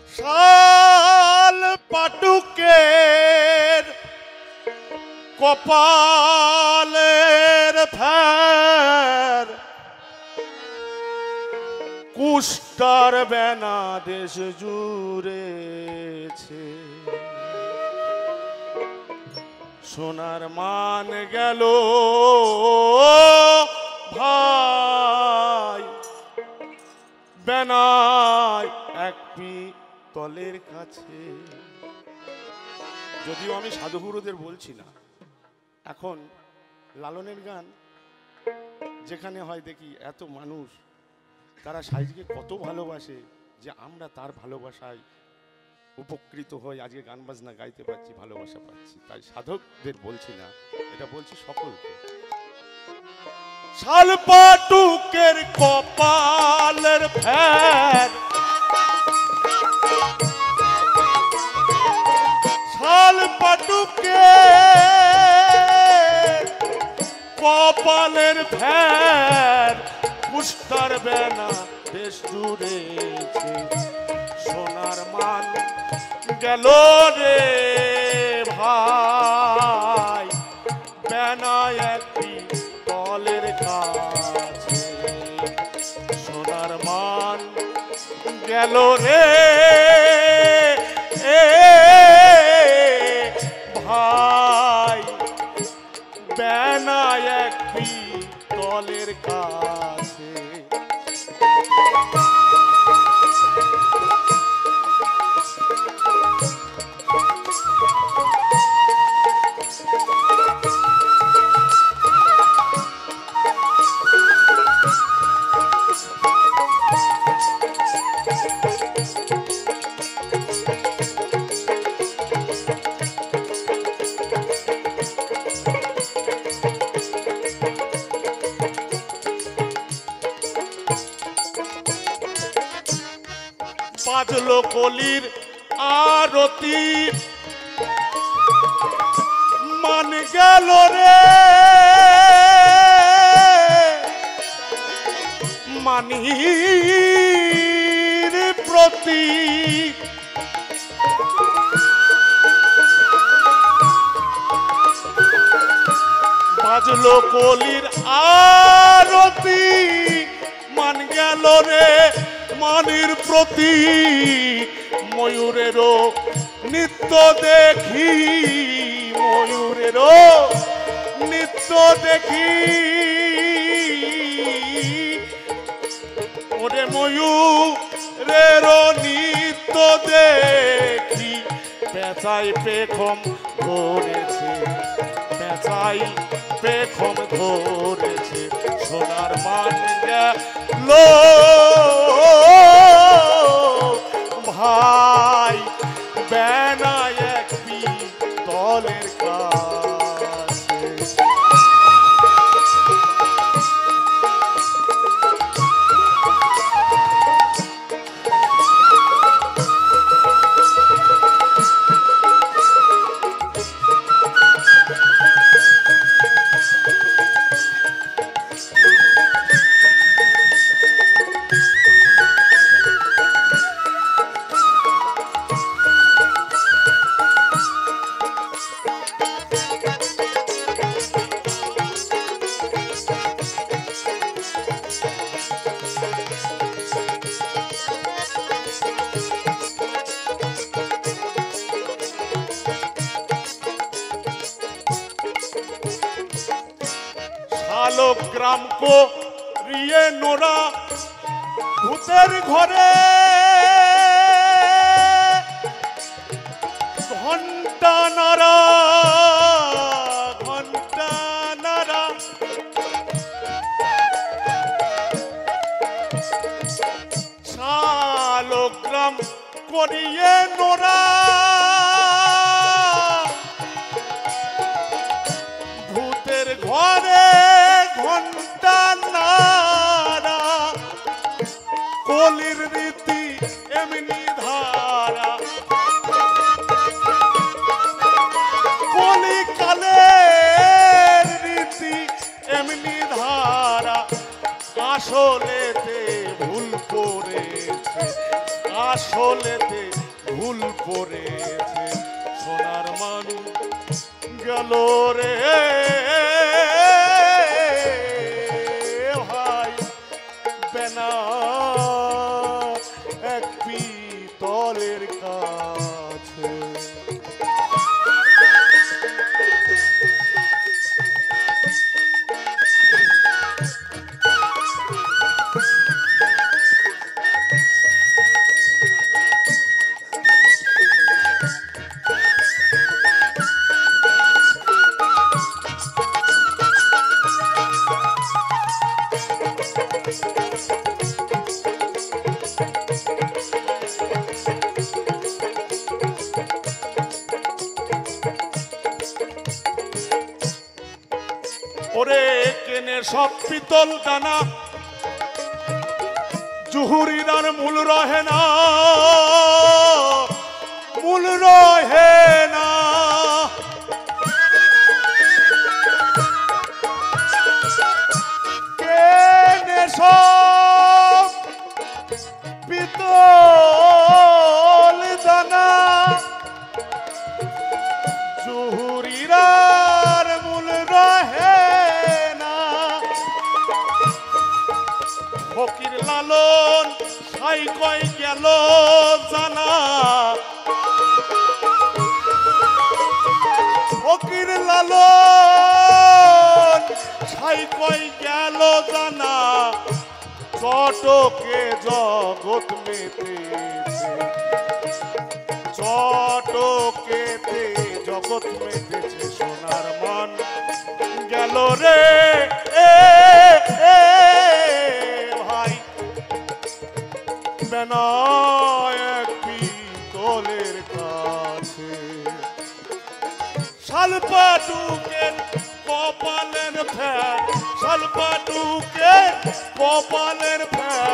শাল পাটুকের কপালের ফের কুষ্টার বেনা দেশ জুড়েছে সোনার মান গেল ভাই বেনায় এক পিতলের কাছে। যদিও আমি সাধুগুরুদের বলছি না, এখন লালনের গান যেখানে হয় দেখি এত মানুষ তারা সাইজকে কত ভালোবাসে যে আমরা তার ভালোবাসায় উপকৃত হই, আজকে গান বাজনা গাইতে পারছি, ভালোবাসা পাচ্ছি। তাই সাধকদের বলছি না, এটা বলছি সকলকে। শাল পাটুকের কপালের ফের শাল পাটুকের কপালের ফের কুষ্টার বেনা দেশ জুড়েছে সোনার মান গেল রে ভাই বেনায় একটি তলের কাছে সোনার মান গেল রে ভাই বেনায় একটি তলের কাছে। বাজলো কলির আরতি মান গেল রে মানির প্রতি বাজলো কলির আরতি মান গেল রে মানির প্রতি ময়ূরেরও নিত্য দেখি ময়ূরেরও নিত্য দেখি ওরে ময়ূরেরও নিত্য দেখি পেঁচাই পেখম ধরেছে পেঁচাই পেখম ধরেছে সোনার মান গেল ভাই বেনায় এক পিতলের কাছে। গ্রাম কো রিয়ে নোরা ভূতের ঘরে ঘন্টা নারা ঘন্টা নারা শালগ্রাম করিয়ে নোরা ভূতের ঘরে ঘন্টা নারা কলির রীতি এমনি ধারা কলিকালের রীতি এমনি ধারা আসলেতে ভুল করেছে আসলেতে ভুল করেছে সোনার মান গেল রে ভাই বেনা এক পিতলের কাছে। ওরে কেনে সব পিতল দানা জুহুরিদার মূল রহে না, মূল রহে না। কেনে সব পিতল দানা জুহুরিদার মূল রহে না। ফকির লালন সাই কই গেল জানা, ফকির লালন সাই কই গেল জানা। চটকে জগৎ মেতেছে, চটকেতে জগৎ মেতেছে সোনার মান গেল রে ভাই বেনা এক পিতলের কাছে। শালপাটুকের কপালের ফ্যান, শালপাটুকের কপালের ফ্যান